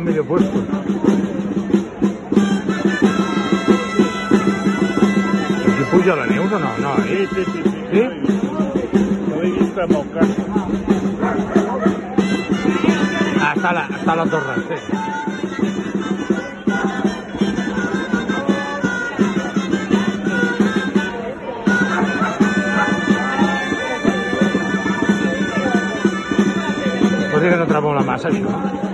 medio puesto. ¿Aquí puja la Neus o no? No, Sí. ¿Sí? Lo he vist amb el cas. Ah, està a la torre, sí. Pot dir que no trobo la massa, això.